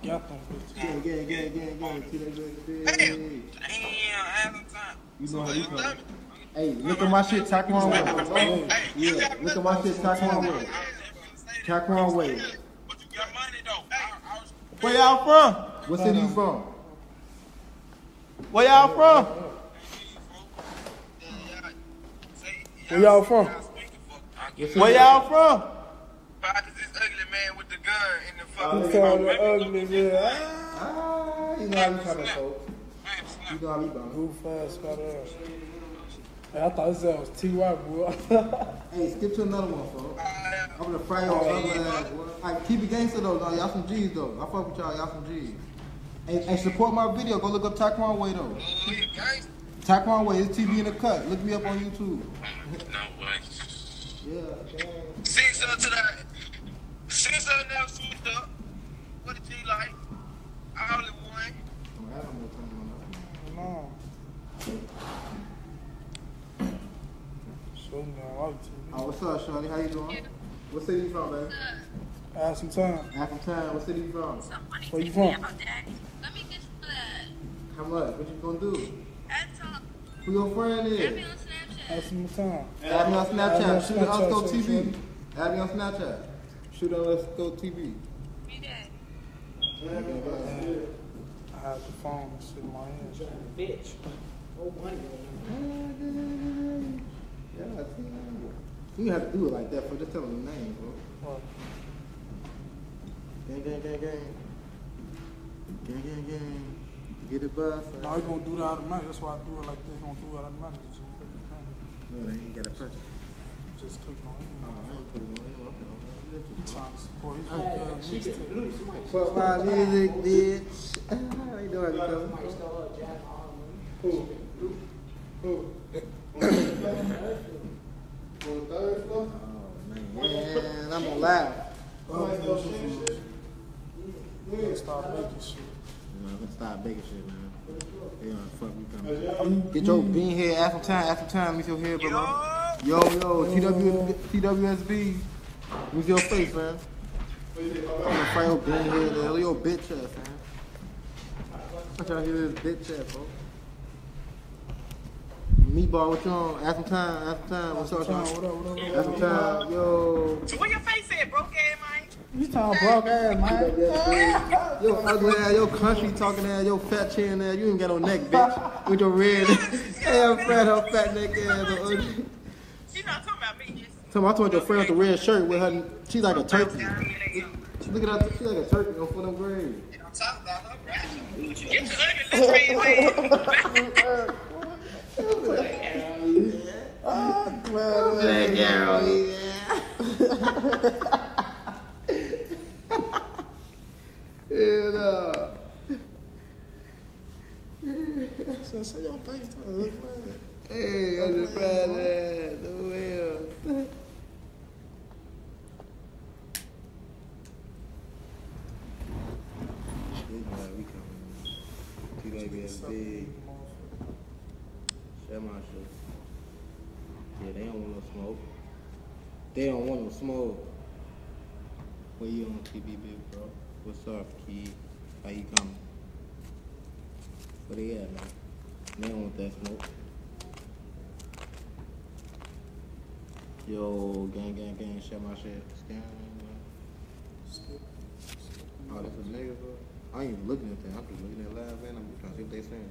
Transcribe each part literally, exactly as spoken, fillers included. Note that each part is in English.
got them. Gang, gang, gang, gang, gang. Damn, damn, have some time. You know how you So, come. Hey, look at my shit, Taquan Way. Yeah, look at my shit, Taquan Way. Taquan Way. But you got money though. I, I was, Where y'all from? What city you from? Where y'all from? Where y'all from? Where y'all from? Cause this ugly man with the gun in the You fucking. call the ugly, man. Ah, you know how we coming, folks. You know how we going. Move fast, got us. Hey, I thought this was T Y, boy. Hey, skip to another one, folks. I'm gonna fry your ugly ass, boy. Alright, keep it gangster though. No, y'all some G's though. I fuck with y'all. Y'all some G's. Hey, hey, support my video. Go look up Taquan Way though. Taquan Way. His T V in the cut. Look me up on YouTube. No way. Yeah. Six up to that. Six up now, switched up. What did you like? I only one. I don't know time No. So, man, I like T V. Oh, what's up, Shorty? How you doing? What city you from, man? I had some time. African time. What city you from? Somebody Where you text from? me about that. Let me get you that. How much? What you gonna do? That's all. Who your friend Add me is? on I Snapchat. had some time. Add me on Add me on Snapchat. Shoot it Snapchat, Let's Go T V. Shorty. Add me on Snapchat. Shoot on Let's Go T V. Be that. I had the phone and shit in my hand. Bitch. Oh, money. Yeah, see. You have to do it like that for just telling the name, bro. What? Gang, gang, gang, gang. Gang, gang, gang. Get it bust. No, you gonna do that automatic. That's why I do it like this. You gonna do it automatic. Just click No, they ain't got a press. it. Just click on it. Oh, I ain't put it on him. Okay. He trying to support. He's uh, She mixtape. can lose. Somebody Fuck my music, bitch. How you doing, somebody Nico? stole her jack all Who? Who? On the third floor? Oh, man. Man, I'm gonna laugh. Gotta start making shit. You know, let's start baking shit, man. Yeah, fuck we coming. Get your bean head after time, after time, meet your head, bro. Yo, yo, T W, T W S B. Meet your face, man. I'm gonna fry your bean head, man. Your bitch ass, man. I'm trying to get this bitch ass, bro. Meatball, what you on? After time, after time, what's up, Time, Sean? what up, what up, what up? After time, yo. So where your face at, broke ass, man? You talking broke ass, man? Yo, ugly ass, yo, country talking ass, yo, fat chin ass, you ain't got no neck, bitch. With your red, hey, I'm fat, her fat neck ass. Ugly. She not talking about me. Tell me, I told your friend with the red shirt with her, she's like a turkey. Look at her, she's like a turkey on foot of grave. I'm talking about her, right? Get your ugly lip ass. Oh, man, yeah, no. So, say your face, man. Hey, I'm just proud of that. No way. We coming. T-Baby is big. Share my shit. Yeah, they don't want no smoke. They don't want no smoke. Where you on T V, big bro? What's up, kid? How you coming? Where they at, man? They don't want that smoke. Yo, gang, gang, gang, share my shit. Scan, man. Oh, that's a nigga, bro. I ain't even looking at that. I'm just looking at live, man. I'm trying to see what they saying.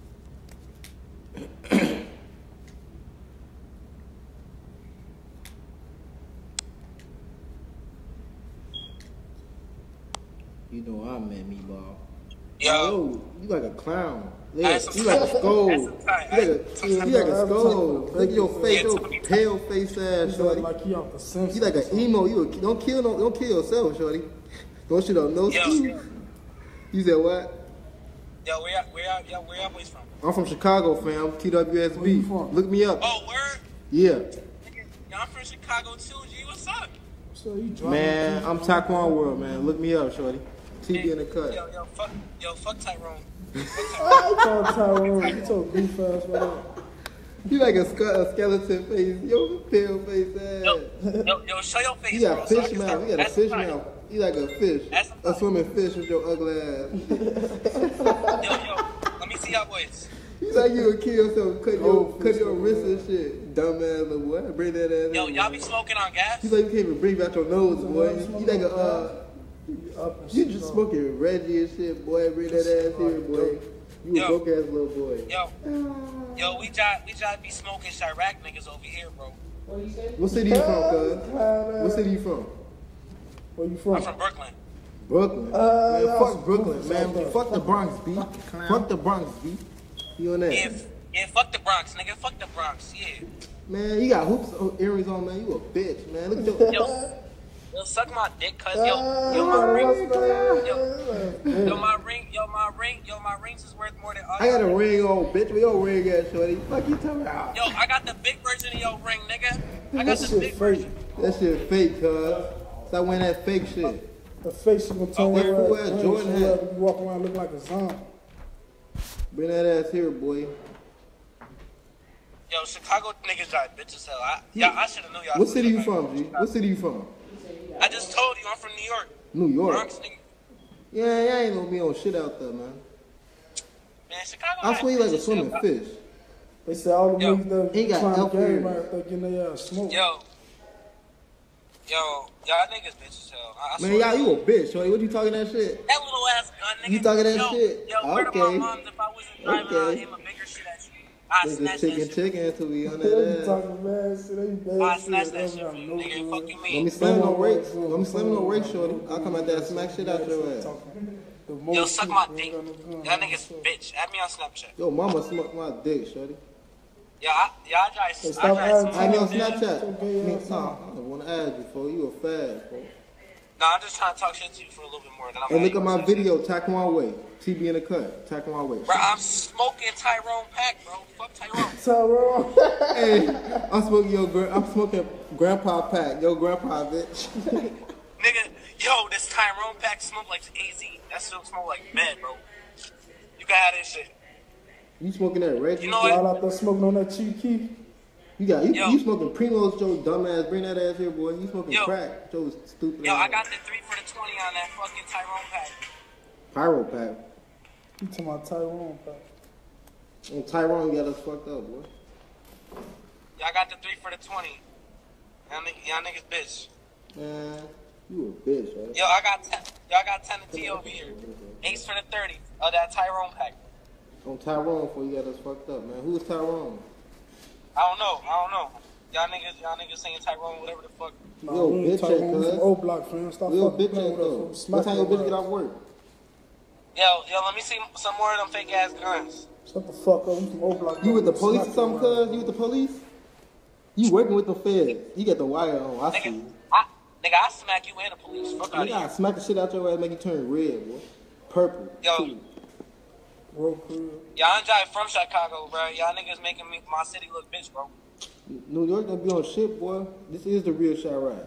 You know I met Meatball. Yo, you like a clown. Yeah, you like a skull. You like a, you like a skull. Look at your face, your pale face ass, shorty. Like he off the Simpsons. You like an emo. You a, don't kill no, don't kill yourself, shorty. Don't shoot up no school. You said what? Yo, where where yo, where y'all boys from? I'm from Chicago, fam. T W S B. Where you from? Look me up. Oh, word? Yeah. Y'all from Chicago too, G. What's up? So you driving Man, I'm Taquan World, man. Look me up, shorty. T V in the cut. Yo, yo, fuck, yo, fuck Tyrone. You talking Tyrone? You talking goof ass, whatever. You like a, ske- a skeleton face. Yo, pale face ass. Yo, yo, yo, show your face, You got bro. so I fish can mouth. start- You got a that's fish fine. mouth. You like a fish, That's a swimming fish with your ugly ass. Yo, yo, let me see y'all boys. You like you would kill yourself, cut your, cut your wrist and shit. Dumbass little boy. Bring that ass Yo, in, y'all man. be smoking on gas? You like you can't even breathe out your nose, boy. You like a, uh, you just smoking Reggie and shit, boy. Bring that ass here, boy. You a Yo. broke ass little boy. Yo, yo, we try, we try to be smoking Chirac niggas over here, bro. What city you from, cuz? What city you from? Where you I'm from? from Brooklyn. Brooklyn. Uh, man, yeah, fuck I'm Brooklyn, from man. South Fuck the Bronx, B. Fuck the Bronx, B. You on that? If, yeah, fuck the Bronx, nigga. Fuck the Bronx, yeah. Man, you got hoops oh, earrings on, man. You a bitch, man. Look at your... Yo, yo, suck my dick, cuz, yo, yo, my ring, yo, yo, my ring, yo, my ring, yo, my rings is worth more than all I got a y'all. ring on, bitch. Where your ring at, shorty? Fuck you talking about? Yo, I got the big version of your ring, nigga. I got That the shit big fake. version. That shit fake, cuz. Stop wearing that fake shit. The face you gonna turn Oh, your who ass ass green, Jordan so hat? you have to be walking around looking like a zombie. Bring that ass here, boy. Yo, Chicago niggas drive bitch as hell. I, yeah, I should have knew y'all. What city you from, G? What city you from? I just told you I'm from New York. New York. Bronx, nigga. Yeah, yeah, ain't gonna be on shit out there, man. Man, Chicago. I got swear you like a bitches, swimming yo. fish. They say all the Yo, niggas that he got trying elf to game ears. out there getting their ass smoked. Yo, yo, y'all niggas bitch as hell. I, I Man, swear y'all, to you a God. bitch, shorty. What you talking that shit? That little ass gun, nigga. You talking that yo, shit? Yo, where Okay. to my mom's if I wasn't driving Okay. around aim a bigger shit at you? I Nigga snatch that chicken shit. chicken until we on They be that ass. talking mad shit, they be bad I shit. snatch They that don't shit have for you, no nigga. good. Fuck you Let me mean? slam no race. Let me slam no race, shorty. I'll come out there and smack shit out your ass. Yo, suck my dick. Y'all niggas bitch. Add me on Snapchat. Yo, mama smack my dick, shorty. Yo, I, yo, I drive. Hey, I stop drive adding some- Add me on Okay, Snapchat. okay, Nigga, yeah. nah, I don't want to add you, for you a fad, bro. No, I'm just trying to talk shit to you for a little bit more. Then I'm Hey, look adding at my you on video, Taekwondo Way. T B in the cut, Taekwondo Way. Bro, I'm smoking Tyrone Pack, bro. Fuck Tyrone. Tyrone. Hey, I'm smoking your, gra- I'm smoking Grandpa Pack, yo Grandpa, bitch. Nigga, yo, this Tyrone Pack smoke like A Z. That shit smoke like mad, bro. You can have this shit. You smoking that Reggie? You know Y'all what? out there smoking on that cheap key. You got you, Yo. you smoking Primos, Joe dumbass. Bring that ass here, boy. You smoking Yo. crack, Joe stupid. Yo, ass. I got the three for the twenty on that fucking Tyrone Pack. Pyro Pack. You talking about Tyrone, bro. On Tyrone, you got us fucked up, boy. Yo, I got the three for the twenty. Y'all niggas, y'all niggas bitch. Man, you a bitch, right? Yo, I got ten. Yo, I got ten to T over here. Ace for the thirty of that Tyrone Pack. On Tyrone, before you got us fucked up, man. Who is Tyrone? I don't know. I don't know. Y'all niggas, y'all niggas saying Tyrone, whatever the fuck. Nah, Yo, we ain't bitch Tyrone, ass, we from cuz. O Block, fam. Stop Real fucking bitch playing ass with us. though. We'll What smack time your your bitch get ass. off work? Yo, yo, let me see some more of them fake ass guns. Shut the fuck up. We from O Block. You with the We'll police or smack something, your ass. cuz? You with the police? You working with the feds. You got the wire on. I see Nigga, you. I, nigga, I smack you and the police. Fuck out Nigga, of I here. smack the shit out your ass, make you turn red, boy. Purple. Yo. too. Real crib. Y'all ain't drive from Chicago, bro. Y'all niggas making me my city look bitch, bro. New York don't be on shit, boy. This is the real shot ride.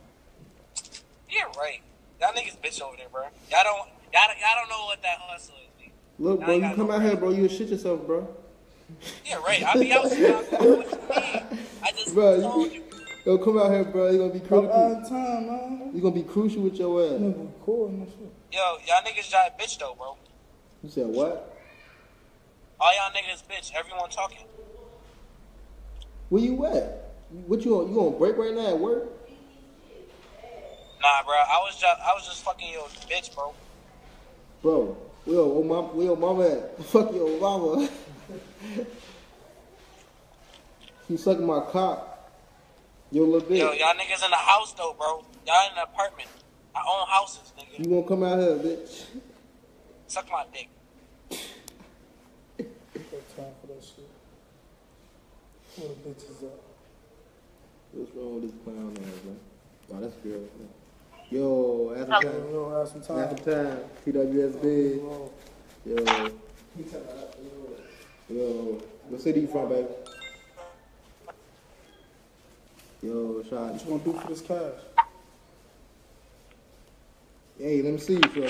Yeah, right. Y'all niggas bitch over there, bro. Y'all don't, y'all, don't- y'all don't know what that hustle is, B. Look, Y'all bro, ain't you got come no out brain. here, bro. You shit yourself, bro. Yeah, right. I be out Chicago. What you mean? I just Bro, told you, you. yo, come out here, bro. You gonna be Stop critical. adding time, man. You gonna be crucial with your ass. Nigga recording and shit. Yo, y'all niggas drive bitch though, bro. You said what? All y'all niggas bitch. Everyone talking. Where you at? What you on? You on break right now at work? Nah, bro. I was just, I was just fucking your bitch, bro. Bro, where your, mama, where your mama at? Fuck your mama. You sucking my cock. Yo, little bitch. Yo, y'all niggas in the house though, bro. Y'all in the apartment. I own houses, nigga. You won't come out here, bitch. Suck my dick. Got time for that shit. Where the bitches at? What's wrong with this clown ass, man? Oh, that's good. Man. Yo, after Yo, time. yo, have some time. After time. T W S B. Yo, Yo. Yo. What city you from, baby? Yo, shot. what you gonna do for this cash? Hey, let me see you, bro.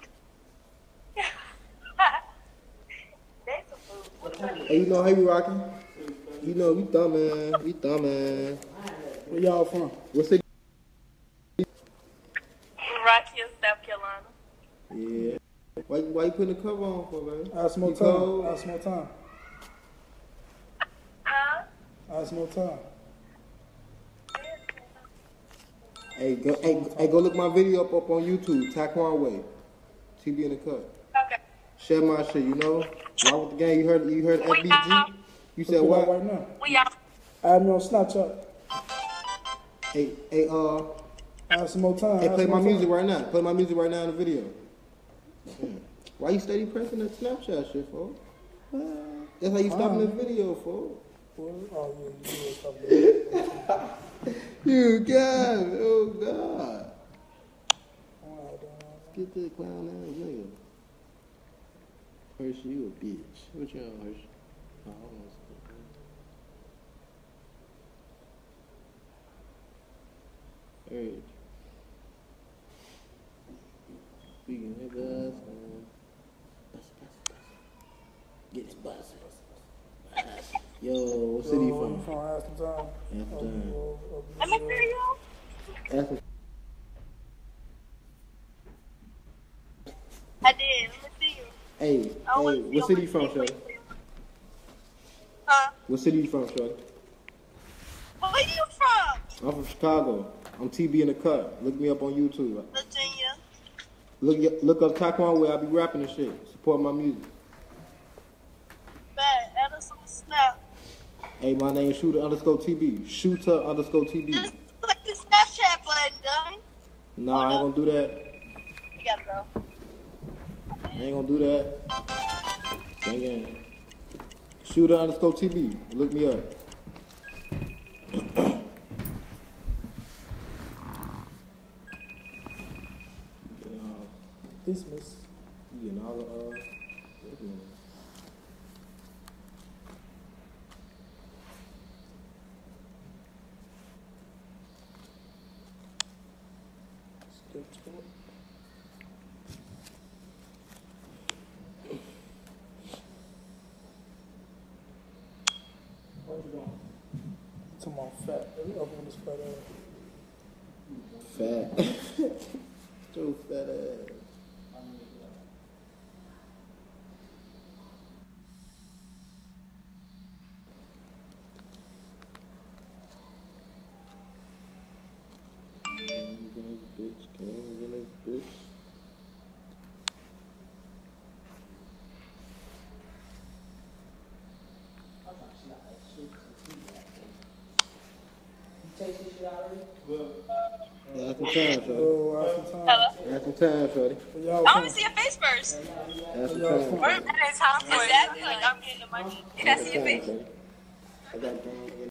Hey, you know how you rocking? You know, we thumbin'. We thumbin'. Where y'all from? What city? Right. Why, why you putting the cover on for, man? I have some more You time. cold? I have some more time. Huh? I have some more time. Hey, go, hey, hey, go look my video up, up on YouTube. Taquan Way. T V in the cut. Okay. Share my shit, you know? Why with the gang? You heard, you heard F B G? You said Look it up what? right now. We out. I have me on Snapchat. Hey, hey, uh, I have some more time. I hey, have play some my more music time. right now. Play my music right now in the video. Yeah. Why you steady pressing that Snapchat shit, folks? That's how you stopping the video, folks. Oh, yeah, you was talking about You God, oh God. it. Get that clown ass nigga. Hershey, you a bitch. What you on, Hershey? Oh, I almost. Hey. Speaking niggas, um, bus, bus, bus. Get his bus. Yo, what city you Yo, from? From Aston Town. Afton. Let me hear you. Afton. I did. Let me see you. Hey, I hey, wanna see what your city you from, face. Shorty? Huh? What city you from, Shorty? Where you from? I'm from Chicago. I'm T B in the cut. Look me up on YouTube. Virginia. Look look up Taquan Way. I be rapping and shit. Support my music. Bad. Add us on the snap. Hey, my name is Shooter underscore T B. Shooter underscore T B. Just click the Snapchat button, dummy. Nah, I ain't gonna do that. You gotta go. I ain't gonna do that. Gang gang. Shooter underscore T B. Look me up. Dismiss. You getting all the uh. Skip to it. Where you going? To my fat. Let me open this fat ass. Fat. So fat ass. Bitch, gang, bitch. Yeah, that's some time, shorty. Oh, Aston Town. Hello? That's some time, shorty. Where y'all I from? want to see your face first. That's some Y'all time. from? We're at a time for exactly like I'm getting the money. Can I see your face? I got gang.